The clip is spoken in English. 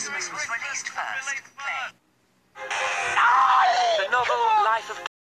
Christmas was released first. Play. The novel Life of